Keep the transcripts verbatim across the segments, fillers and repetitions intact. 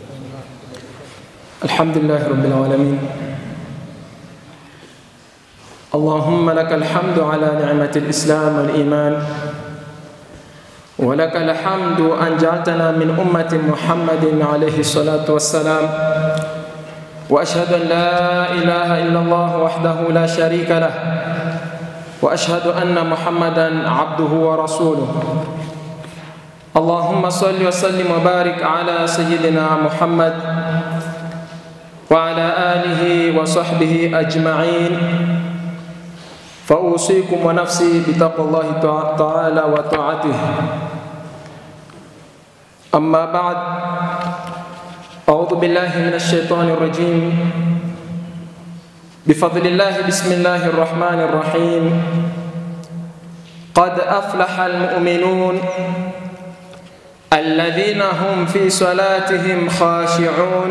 الحمد لله رب العالمين. اللهم لك الحمد على نعمة الإسلام والإيمان، ولك الحمد أن جعلتنا من أمة محمد عليه الصلاة والسلام، وأشهد أن لا إله إلا الله وحده لا شريك له، وأشهد أن محمدا عبده ورسوله. اللهم صل وسلم وبارك على سيدنا محمد وعلى آله وصحبه أجمعين. فأوصيكم ونفسي بتقوى الله تعالى وطاعته. أما بعد، أعوذ بالله من الشيطان الرجيم. بفضل الله بسم الله الرحمن الرحيم. قد أفلح المؤمنون الذين هم في صلاتهم خاشعون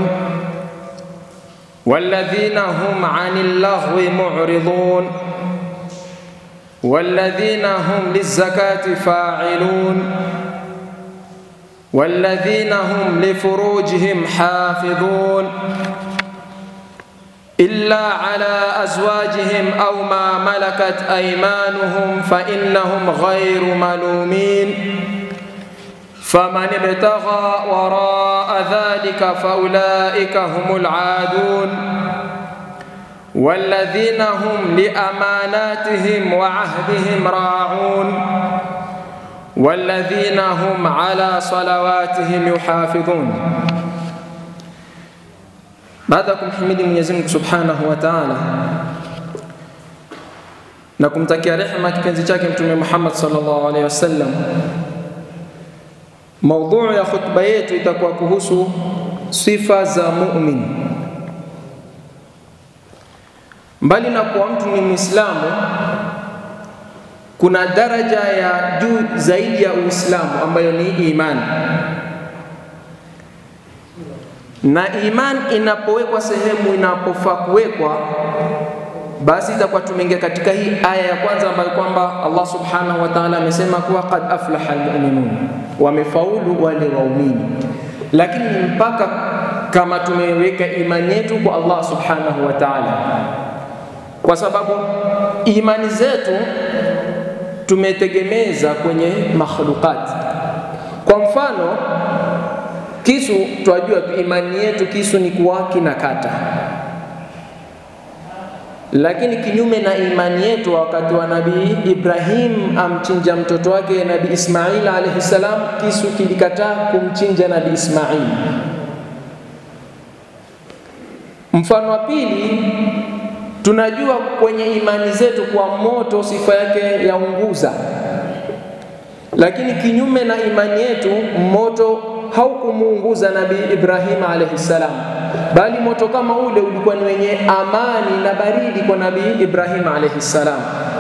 والذين هم عن اللغو معرضون والذين هم للزكاة فاعلون والذين هم لفروجهم حافظون إلا على أزواجهم أو ما ملكت أيمانهم فإنهم غير ملومين. فمن ابتغى وراء ذلك فأولئك هم العادون والذين هم لأماناتهم وعهدهم راعون والذين هم على صلواتهم يحافظون. بعدكم حمد Mwenyezi Mungu Subhanahu wa Ta'ala na kumtakia rehema kipenzi chake Mtume Muhammad sallallahu alaihi wasallam. Maudhui ya khutba yetu itakuwa kuhusu sifa za mu'min. Mbali na kuwa mtu ni Muislamu, kuna daraja ya juu zaidi ya Uislamu ambayo ni imani. Na imani inapowekwa sehemu inapofaa kuwekwa, basi itakuwa tumeingia katika hii aya ya kwanza ambayo kwamba Allah Subhanahu wa Ta'ala amesema kuwa qad aflaha almu'minun, wamefaulu wale waumini. Lakini mpaka kama tumeweka imani yetu kwa Allah Subhanahu wa Ta'ala, kwa sababu imani zetu tumetegemeza kwenye makhlukat. Kwa mfano, kisu twajua imani yetu kisu ni kuwa kinakata. Lakini kinyume na imani yetu, wakati wa Nabii Ibrahim amchinja mtoto wake Nabii Ismail alayhi salam, kisu kilikataa kumchinja Nabii Ismail. Mfano wa pili, tunajua kwenye imani zetu kwa moto sifa yake yaunguza. Lakini kinyume na imani yetu, moto haukumuunguza Nabii Ibrahim alayhi salam, bali moto kama ule ulikuwa ni wenye amani na baridi kwa Nabii Ibrahim alayhi salam.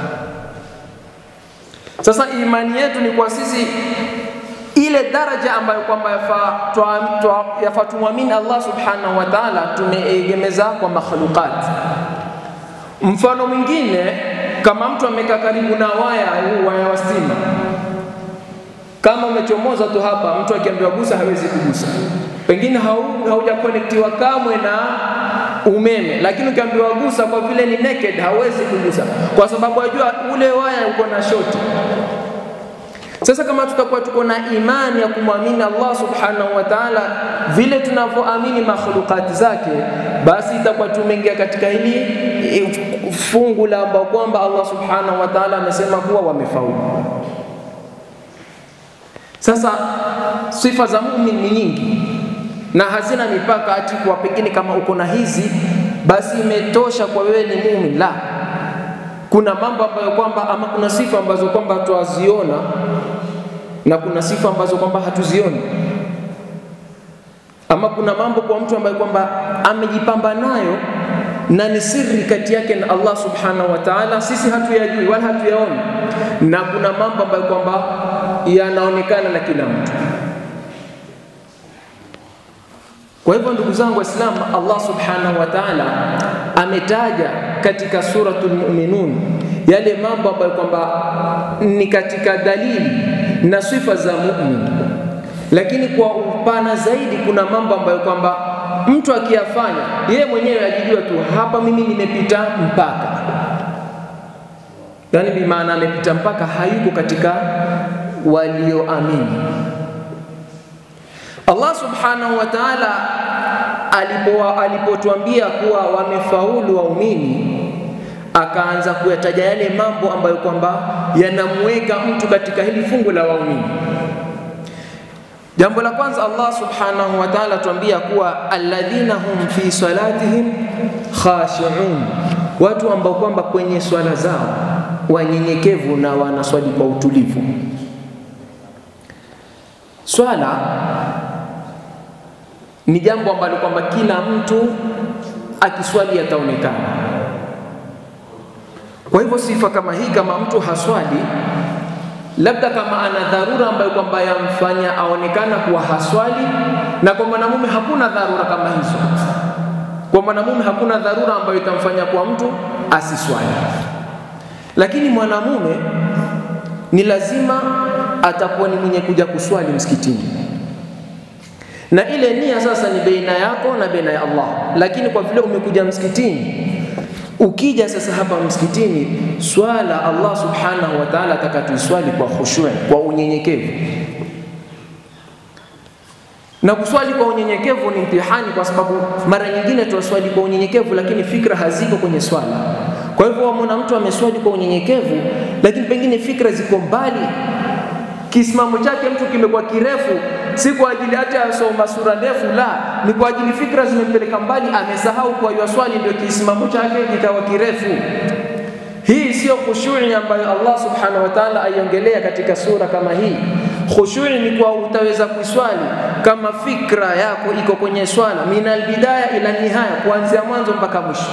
Sasa imani yetu ni kwa sisi ile daraja ambayo kwamba yafaa tumwamini Allah Subhanahu wa Ta'ala tumeegemeza kwa makhlukat. Mfano mwingine, kama mtu amekaa karibu na waya huu waya wa stima, kama umechomoza tu hapa, mtu akiambiwa gusa hawezi kugusa. Pengine haujakonektiwa kamwe na umeme, lakini ukiambiwa gusa, kwa vile ni naked, hawezi kugusa kwa sababu ajua ule waya uko na shoti. Sasa kama tutakuwa tuko na imani ya kumwamini Allah Subhanahu wa Ta'ala vile tunavyoamini makhlukati zake, basi itakuwa tumeingia katika hili fungu la ambao kwamba Allah Subhanahu wa Ta'ala amesema kuwa wamefaulu. Sasa sifa za muumini ni nyingi na hazina mipaka ati kwa pengine kama uko na hizi basi imetosha kwa wewe ni muumini. La, kuna mambo ambayo kwamba ama kuna sifa ambazo kwamba tuaziona na kuna sifa ambazo kwamba hatuzioni. Ama kuna mambo kwa mtu ambaye kwamba amejipamba nayo na ni siri kati yake na Allah Subhanahu wa Ta'ala, sisi hatuyajui wala hatuyaoni. Na kuna mambo ambayo kwamba yanaonekana na kila mtu. Kwa hivyo ndugu zangu Waislamu, Allah Subhanahu wa Ta'ala ametaja katika suratul Mu'minun yale mambo ambayo kwamba ni katika dalili na sifa za mu'min. Lakini kwa upana zaidi, kuna mambo ambayo kwamba mtu akiyafanya yeye mwenyewe ajijua tu, hapa mimi nimepita mpaka, yani bi maana amepita mpaka, hayuko katika walioamini. Allah subhanahu wa ta'ala alipo alipotuambia kuwa wamefaulu waumini, akaanza kuyataja yale mambo ambayo kwamba yanamweka mtu katika hili fungu la waumini. Jambo la kwanza, Allah subhanahu wa ta'ala tuambia kuwa alladhina hum fi salatihim khashi'un, watu ambao kwamba kwenye swala zao wanyenyekevu na wanaswali kwa utulivu. Swala ni jambo ambalo kwamba kila mtu akiswali ataonekana. Kwa hivyo sifa kama hii, kama mtu haswali, labda kama ana dharura ambayo kwamba yamfanya aonekana kuwa haswali, na kwa mwanamume hakuna dharura kama hizo. Kwa mwanamume hakuna dharura ambayo itamfanya kwa mtu asiswali, lakini mwanamume ni lazima atakuwa ni mwenye kuja kuswali msikitini, na ile nia sasa ni baina yako na baina ya Allah. Lakini kwa vile umekuja msikitini, ukija sasa hapa msikitini, swala Allah subhanahu wa ta'ala atakatuiswali kwa khushu', kwa unyenyekevu. Na kuswali kwa unyenyekevu ni mtihani, kwa sababu mara nyingine tuwaswali kwa unyenyekevu lakini fikra haziko kwenye swala. Kwa hivyo waona mtu ameswali kwa unyenyekevu lakini pengine fikra ziko mbali, kisimamo chake mtu kimekuwa kirefu, si kwa ajili hata asoma sura ndefu, la, ni kwa ajili fikra zimempeleka mbali, amesahau kwa hiyo swali ndio kisimamo chake kikawa kirefu. Hii sio khushu'i ambayo Allah subhanahu wa ta'ala aiongelea katika sura kama hii. Khushu'i ni kwa utaweza kuiswali kama fikra yako iko kwenye swala, minal bidaya ila nihaya, kuanzia mwanzo mpaka mwisho.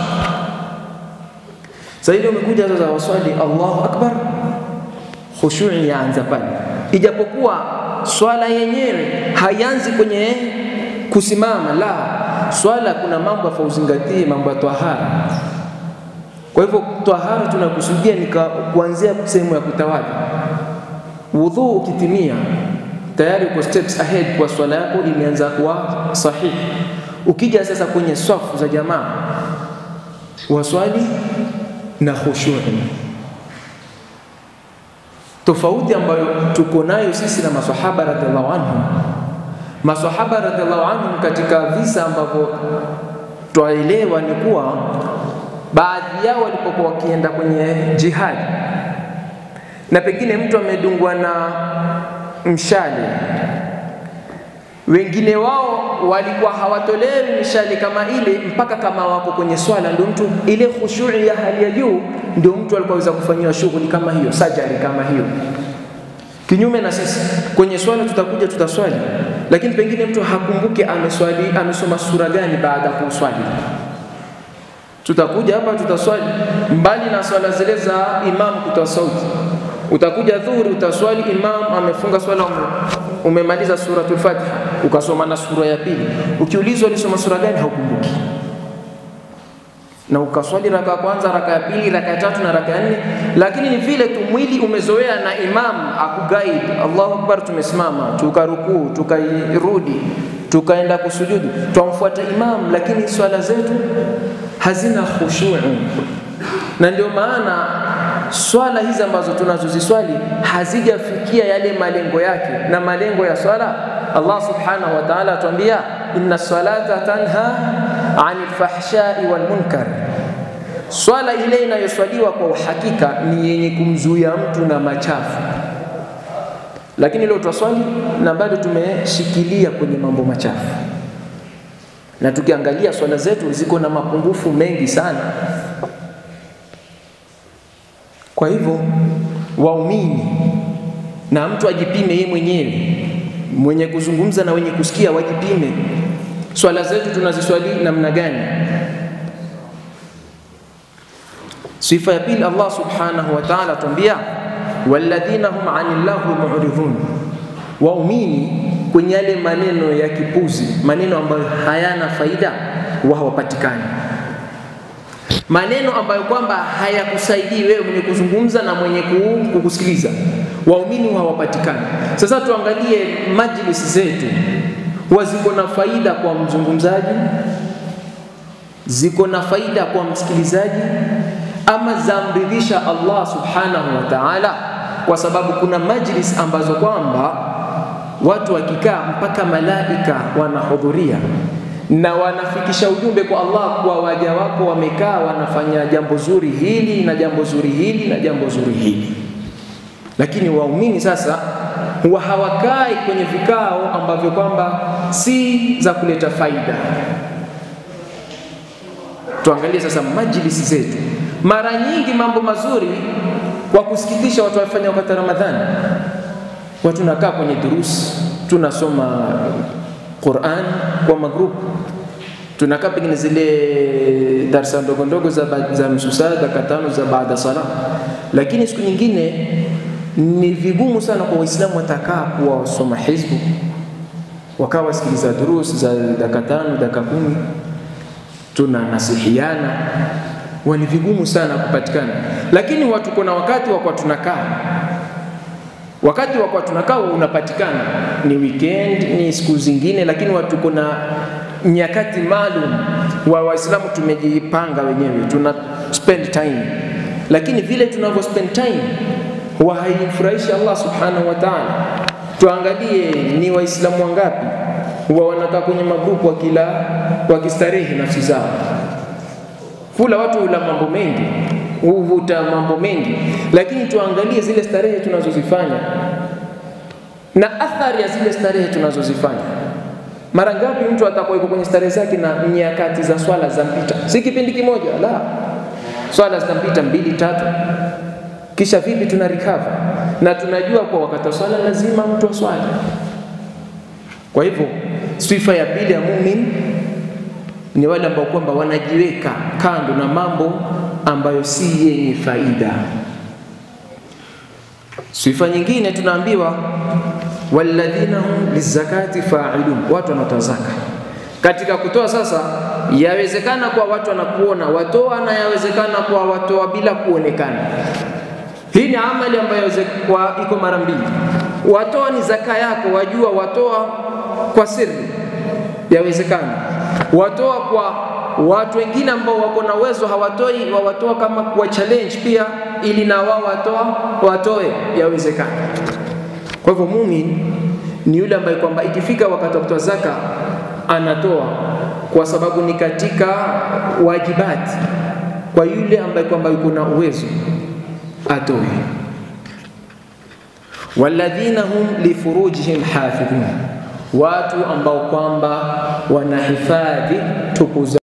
Sasa ile umekuja sasa waswali Allahu akbar, khushu'i yaanza pale. Ijapokuwa swala yenyewe haianzi kwenye kusimama, la, swala kuna mambo ya uzingatie, mambo ya tahara. Kwa hivyo tahara tunakusudia ni kuanzia sehemu ya kutawadha. Wudhu ukitimia tayari uko steps ahead, kwa swala yako imeanza kuwa sahihi. Ukija sasa kwenye safu za jamaa, waswali na khushu'i. Tofauti ambayo tuko nayo sisi na maswahaba radhiallahu anhum, maswahaba radhiallahu anhum katika visa ambavyo twaelewa ni kuwa baadhi yao walipokuwa wakienda kwenye jihad na pengine mtu amedungwa na mshale, wengine wao walikuwa hawatolewi mishale kama ile mpaka kama wako kwenye swala, ndio mtu ile khushu'i ya hali ya juu, ndio mtu alikuwa aweza kufanywa shughuli kama hiyo, sajari kama hiyo. Kinyume na sisi kwenye swala tutakuja tutaswali, lakini pengine mtu hakumbuke ameswali amesoma sura gani baada ya kuswali. Tutakuja hapa tutaswali, mbali na swala zile za imam kutoa sauti. Utakuja dhuhuri utaswali, imam amefunga swala, umemaliza suratul Fatiha, ukasoma na sura ya pili. Ukiulizwa ulisoma sura gani haukumbuki. Na ukaswali raka kwanza, raka ya pili, raka ya tatu na raka ya nne, lakini ni vile tu mwili umezoea na imam akuguide. Allahu akbar, tumesimama, tukarukuu, tukairudi, tukaenda kusujudu, tumfuata imam, lakini swala zetu hazina khushu'u. Na ndio maana swala hizi ambazo tunazoziswali hazijafikia yale malengo yake. Na malengo ya swala, Allah subhanahu wa ta'ala atuambia, inna salata tanha 'anil fahsha'i wal munkar. Swala ile inayoswaliwa kwa uhakika ni yenye kumzuia mtu na machafu, lakini leo twaswali na bado tumeshikilia kwenye mambo machafu. Na tukiangalia swala zetu ziko na mapungufu mengi sana. Kwa hivyo waumini na mtu ajipime yeye mwenyewe, mwenye kuzungumza na wenye kusikia wajipime, swala zetu tunaziswali namna gani? Sifa ya pili, Allah subhanahu wa ta'ala tuambia, walladhina hum 'anil lahwi mu'ridun, waumini kwenye yale maneno ya kipuzi, maneno ambayo hayana faida, wao hawapatikani. Maneno ambayo kwamba hayakusaidii wewe mwenye kuzungumza na mwenye kukusikiliza, waumini hawapatikani. Sasa tuangalie majlis zetu, huwa ziko na faida kwa mzungumzaji, ziko na faida kwa msikilizaji, ama zamridhisha Allah subhanahu wa ta'ala, kwa sababu kuna majlis ambazo kwamba watu wakikaa mpaka malaika wanahudhuria na wanafikisha ujumbe kwa Allah kwa waja wako wamekaa wanafanya jambo zuri hili na jambo zuri hili na jambo zuri hili. Lakini waumini sasa huwa hawakai kwenye vikao ambavyo kwamba si za kuleta faida. Tuangalie sasa majlisi zetu. Mara nyingi mambo mazuri kwa kusikitisha watu wafanya wakati Ramadhani. Watu nakaa kwenye durusi, tunasoma Qur'an kwa magrupu. Tunakaa pengine zile darasa ndogo ndogo za za nusu saa, dakika tano za baada sala. Lakini siku nyingine ni vigumu sana kwa Waislamu watakaa kuwa wasoma hizbu, wakawa wasikiliza durusi za dakika tano, dakika kumi, tunanasihiana, wani vigumu sana kupatikana. Lakini watu kuna wakati wa kwa tunakaa, wakati wa kwa tunakaa unapatikana, ni weekend, ni siku zingine, lakini watu kuna nyakati maalum wa Waislamu tumejipanga wenyewe, tuna spend time. Lakini vile tunavyo spend time huwa haifurahishi Allah subhanahu wa ta'ala. Tuangalie ni Waislamu wangapi huwa wanakaa kwenye magrupu wakila wakistarehe nafsi zao. Kula watu ula mambo mengi, huvuta mambo mengi, lakini tuangalie zile starehe tunazozifanya na athari ya zile starehe tunazozifanya. Mara ngapi mtu atakuwa yuko kwenye starehe zake na nyakati za swala za mpita, si kipindi kimoja, la, swala za mpita mbili tatu, kisha vipi tuna recover na tunajua kwa wakati wa swala lazima mtu aswali. Kwa hivyo sifa ya pili ya muumini ni wale ambao kwamba wanajiweka kando na mambo ambayo si yenye faida. Sifa nyingine tunaambiwa walladhina hum lizakati fa'ilun, watu wanatoa zaka. Katika kutoa sasa, yawezekana kwa watu wanakuona watoa na yawezekana kwa watoa bila kuonekana. Hii ni amali ambayo kwa iko mara mbili. Watoa ni zaka yako, wajua watoa kwa siri, yawezekana. Watoa kwa watu wengine ambao wako na uwezo hawatoi, wawatoa kama kwa challenge pia, ili na wao watoa watoe, yawezekana. Kwa hivyo muumini ni yule ambaye kwamba ikifika wakati wa kutoa zaka anatoa, kwa sababu ni katika wajibati kwa yule ambaye kwamba yuko na uwezo atoe. Walladhina hum li furujihim hafidhun, watu ambao kwamba wanahifadhi tupu